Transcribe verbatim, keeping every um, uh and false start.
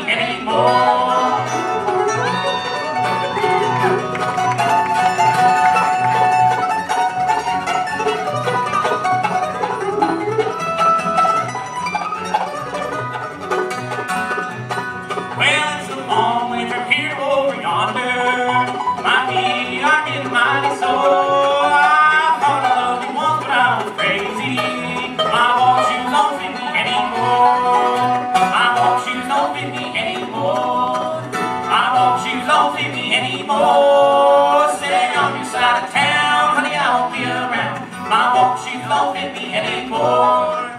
anymore. Well, it's a long way from here to over yonder. My feet are getting mighty sore. I thought I loved you once, but I was crazy. My walk shoes don't fit me anymore. My walk shoes don't fit me anymore. My walk shoes don't fit me anymore. Stay on your side of town, honey, I won't be around. My walk shoes don't fit me anymore.